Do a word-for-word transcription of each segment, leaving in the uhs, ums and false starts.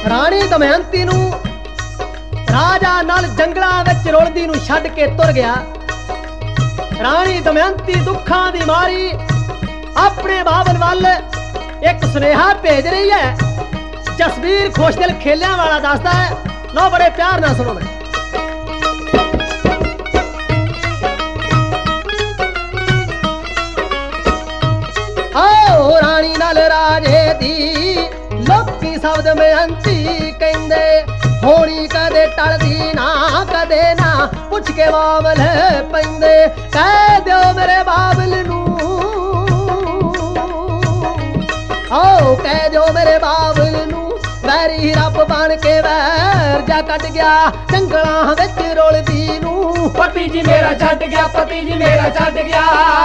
राणी दमयंती नूं राजा नाल जंगलां विच रुलदी नूं छड्ड के तुर गया। राणी दमयंती दुखां दी मारी अपने बाबल वल एक सुनेहा भेज रही है। जसवीर खुशदिल खेलिया वाला दसदा है, लो बड़े प्यार नाल सुनो। मैं आओ राणी नाल राजे दी लोकी सब दमयंती कहंदे, होनी कदे टलदी ना कदे ना पुछ के बाबल पैंदे। कह दो मेरे बाबल नूं, आओ कह दो मेरे बाबल नूं, वैरी रब बन के वैर जा कट गया जंगलां विच रुलदी नूं। पति जी मेरा छड्ड गया, पति जी मेरा छड्ड गया।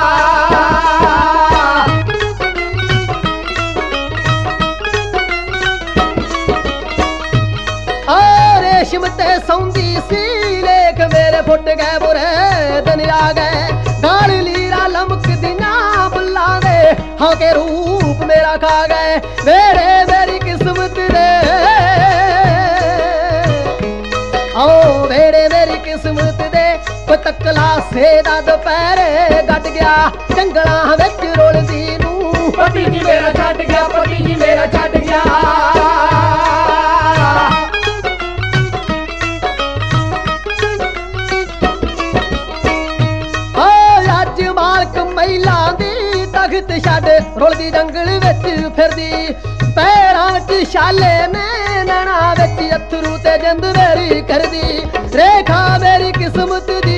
रेशम ते सौंदी सी लेख मेरे फुट गए बुरे दिन आ गए। गाल लीरा लमक दिना बुल्ला दे हाँ के रूप मेरा खा गए। मेरे मेरी किस्मत दे आओ मेरे मेरी किस्मत दे कोई तकला सेदा दोपहरे गट गया जंगलां विच रुलदी नूं। पति जी मेरा छड्ड गया, पति जी मेरा छड्ड गया। महिला दी तख्त छड्ड रुलदी जंगल विच फिरदी। पैरां च छाले ने नैना विच अथरू ते जिंद मेरी करदी। रेखा मेरी किस्मत दी,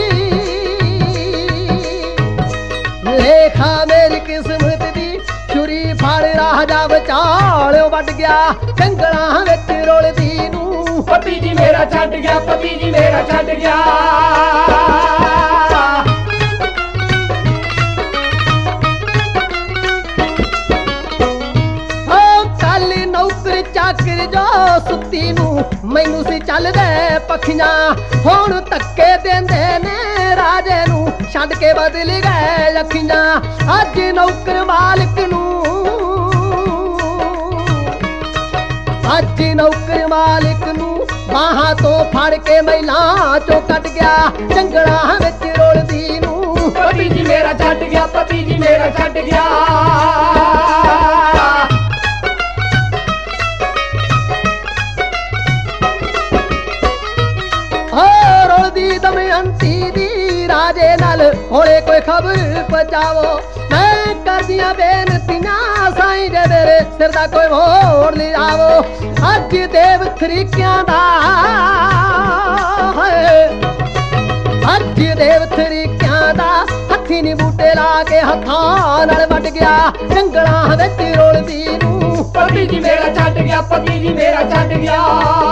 रेखा मेरी किस्मत दी, छुरी फाड़ राजा बचालियो वड गया जंगलां विच रुलदी नूं। पति जी मेरा छड्ड गया, पति जी मेरा छड्ड गया। चाकर जो सुती नूं मैनू सी चलदे पखियां, हुण धक्के देंदे ने राजे नूं छड्ड के बदल गए अखियां। अज नौकर मालिक नूं, अज नौकर मालिक नूं बाहां तो फड़ के महिलां चों कट गया जंगलां विच रुलदी नूं। पति जी मेरा छड्ड गया, पति जी मेरा छड्ड गया। दमयंती दी राजे नाल होले कोई खबर पहुंचावो। मैं करदियां बेनतियां साईं जे मेरे सिर दा कोई मोड़ ले आवो। अज देव थरीकियां दा अज देव थरीकियां दा हत्थी नी बूटे ला के हत्थां नाल वड गया जंगलां विच रुलदी नूं। पति जी मेरा छड्ड गया, पति जी मेरा छड्ड गया।